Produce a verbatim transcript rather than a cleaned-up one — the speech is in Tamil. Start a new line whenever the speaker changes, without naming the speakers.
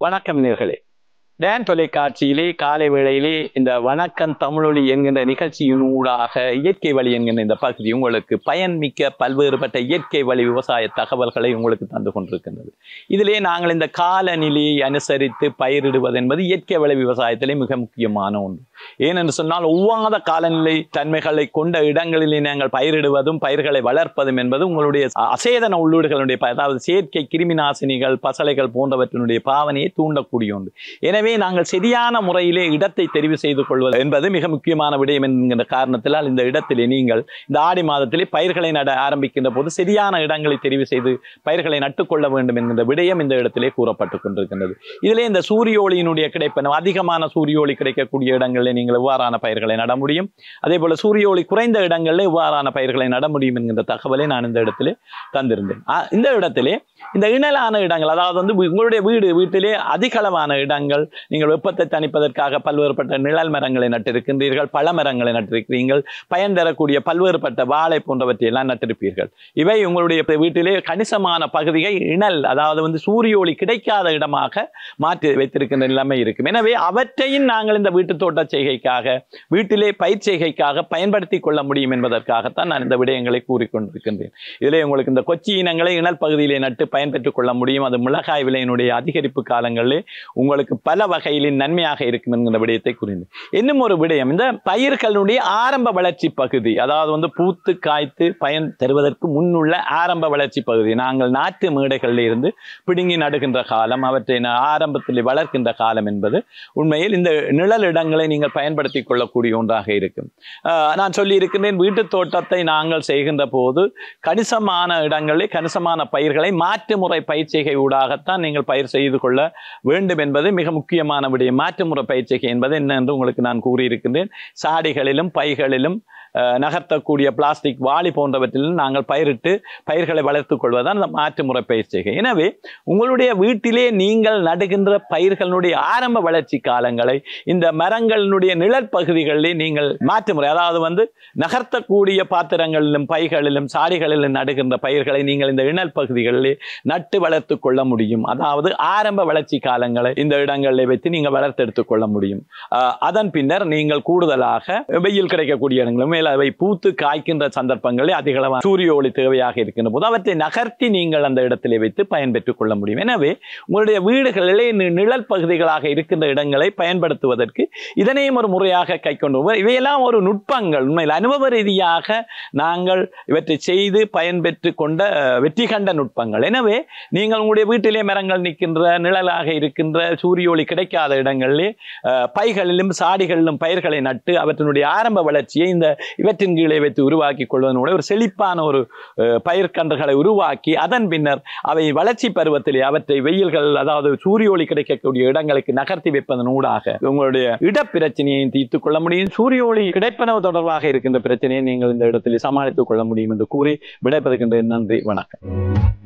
வணக்கம் நேயர்களே. டேன் தொலைக்காட்சியிலே காலை வேளையிலே இந்த வணக்கம் தமிழொலி என்கின்ற நிகழ்ச்சியின் ஊடாக இயற்கை வழி என்கின்ற இந்த பகுதி உங்களுக்கு பயன்மிக்க பல்வேறுபட்ட இயற்கை வழி விவசாய தகவல்களை உங்களுக்கு தந்து கொண்டிருக்கின்றது. இதிலே நாங்கள் இந்த காலநிலையை அனுசரித்து பயிரிடுவது என்பது இயற்கை வழி விவசாயத்திலே மிக முக்கியமான ஒன்று. ஏனென்று சொன்னால் ஒவ்வாத காலநிலை தன்மைகளை கொண்ட இடங்களிலே நாங்கள் பயிரிடுவதும் பயிர்களை வளர்ப்பதும் என்பது உங்களுடைய அசேதன உள்ளீடுகளுடைய அதாவது செயற்கை கிருமி நாசினிகள் பசலைகள் போன்றவற்றினுடைய பாவனையை தூண்டக்கூடிய ஒன்று. எனவே நாங்கள் சரியான முறையிலே இடத்தை தெரிவு செய்து கொள்வது என்பது மிக முக்கியமான விடயம் என்கின்ற காரணத்தினால் இந்த இடத்திலே நீங்கள் இந்த ஆடி மாதத்திலே பயிர்களை நட ஆரம்பிக்கின்ற போது சரியான இடங்களை தெரிவு செய்து பயிர்களை நட்டுக்கொள்ள வேண்டும் என்கின்ற விடயம் இந்த இடத்திலே கூறப்பட்டுக் கொண்டிருக்கின்றது. இதிலே இந்த சூரிய ஒளியினுடைய கிடைப்பன அதிகமான சூரிய ஒளி கிடைக்கக்கூடிய இடங்களில் நீங்கள் எவ்வாறான பயிர்களை நட முடியும், அதே போல சூரிய ஒளி குறைந்த இடங்களில் எவ்வாறான பயிர்களை நட முடியும் என்கின்ற தகவலை நான் இந்த இடத்திலே தந்திருந்தேன். இந்த இடத்திலே இந்த இணலான இடங்கள் அதாவது வந்து உங்களுடைய வீடு வீட்டிலே அதிகளவான இடங்கள் நீங்கள் வெப்பத்தை தணிப்பதற்காக பல்வேறுபட்ட நிழல் மரங்களை நட்டிருக்கின்றீர்கள், பழ மரங்களை நட்டிருக்கிறீர்கள், பயன் தரக்கூடிய பல்வேறுபட்ட வாழை போன்றவற்றை எல்லாம் நட்டிருப்பீர்கள். இவை உங்களுடைய வீட்டிலே கணிசமான பகுதியை இணல் அதாவது வந்து சூரிய ஒளி கிடைக்காத இடமாக மாற்றி வைத்திருக்கின்ற நிலைமை இருக்கும். எனவே அவற்றையும் நாங்கள் இந்த வீட்டு தோட்ட செய்கைக்காக வீட்டிலே பயிர் செய்கைக்காக பயன்படுத்தி கொள்ள முடியும் என்பதற்காகத்தான் நான் இந்த விடயங்களை கூறிக்கொண்டிருக்கின்றேன். இதிலே உங்களுக்கு இந்த கொச்சி இனங்களை இணல் பகுதியிலே நட்டு பயன்பெற்றுக் கொள்ள முடியும். அது மிளகாய் விலையினுடைய அதிகரிப்பு காலங்களிலே உங்களுக்கு பல வகையிலின் நன்மையாக இருக்கும் என்கிற விடயத்தை கூறினேன். இன்னும் ஒரு விடயம், இந்த பயிர்களுடைய ஆரம்ப வளர்ச்சி பகுதி அதாவது வந்து பூத்து காய்த்து பயன் தருவதற்கு முன்னுள்ள ஆரம்ப வளர்ச்சி பகுதி நாங்கள் நாட்டு மேடைகளில் இருந்து பிடுங்கி நடுகின்ற காலம் அவற்றை ஆரம்பத்தில் வளர்க்கின்ற காலம் என்பது உண்மையில் இந்த நிழல் இடங்களை நீங்கள் பயன்படுத்திக் கொள்ளக்கூடிய ஒன்றாக இருக்கும். நான் சொல்லி இருக்கின்றேன், வீட்டு தோட்டத்தை நாங்கள் செய்கின்ற போது கணிசமான இடங்களில் கணிசமான பயிர்களை மாற்று முறை பயிர் செய்கை ஊடாகத்தான் நீங்கள் பயிர் செய்து கொள்ள வேண்டும் என்பது மிக முக்கியமான விடயம். மாற்றுமுறை பயிற்சிகை என்பது என்ன என்று உங்களுக்கு நான் கூறியிருக்கின்றேன். சாடிகளிலும் பைகளிலும் நகர்த்தக்கூடிய பிளாஸ்டிக் வாளி போன்றவற்றிலும் நாங்கள் பயிரிட்டு பயிர்களை வளர்த்துக் கொள்வதுதான் அந்த மாற்றுமுறை பயிற்சிகை. எனவே உங்களுடைய வீட்டிலே நீங்கள் நடுகின்ற பயிர்களுடைய ஆரம்ப வளர்ச்சி காலங்களை இந்த மரங்களினுடைய நிழற்பகுதிகளிலே நீங்கள் மாற்றுமுறை அதாவது வந்து நகர்த்தக்கூடிய பாத்திரங்களிலும் பைகளிலும் சாடிகளிலும் நடுகின்ற பயிர்களை நீங்கள் இந்த இணல் பகுதிகளிலே நட்டு வளர்த்து கொள்ள முடியும். அதாவது ஆரம்ப வளர்ச்சி காலங்களை இந்த இடங்களில் வைத்து நீங்கள் வளர்த்தெடுத்துக் கொள்ள முடியும். அதன் பின்னர் நீங்கள் கூடுதலாக வெயில் கிடைக்கக்கூடிய இடங்களும் அவை பூத்து காய்க்கின்ற சந்தர்ப்பங்களில் அதிகளவான சூரிய ஒளி தேவையாக இருக்கின்ற போது அவற்றை நகர்த்தி நீங்கள் அந்த இடத்திலே வைத்து பயன்பெற்றுக் கொள்ள முடியும். எனவே உங்களுடைய வீடுகளிலே நிழல் பகுதிகளாக இருக்கின்ற இடங்களை பயன்படுத்துவதற்கு இதனையும் ஒரு முறையாக கை கொண்டு இவையெல்லாம் ஒரு நுட்பங்கள். உண்மையில் அனுபவ ரீதியாக நாங்கள் இவற்றை செய்து பயன்பெற்று கொண்ட வெற்றி கண்ட நுட்பங்கள். எனவே நீங்கள் உங்களுடைய வீட்டிலே மரங்கள் நிற்கின்ற நிழலாக இருக்கின்ற சூரிய ஒளி கிடைக்காத இடங்களிலே பைகளிலும் சாடிகளிலும் பயிர்களை நட்டு அவற்றினுடைய ஆரம்ப வளர்ச்சியை இந்த இவற்றின் கீழே வைத்து உருவாக்கி கொள்வதனோட ஒரு செழிப்பான ஒரு பயிர்கன்றுகளை உருவாக்கி அதன் பின்னர் அவை வளர்ச்சி பருவத்திலே அவற்றை வெயில்கள் அதாவது சூரிய ஒளி கிடைக்கக்கூடிய இடங்களுக்கு நகர்த்தி வைப்பதன் ஊடாக உங்களுடைய இடப்பிரச்சனையை தீர்த்துக் கொள்ள முடியும். சூரிய ஒளி கிடைப்பனவு தொடர்பாக இருக்கின்ற பிரச்சனையை நீங்கள் இந்த இடத்தில் சமாளித்துக் கொள்ள முடியும் என்று கூறி விடைபெறுகின்றேன். நன்றி, வணக்கம்.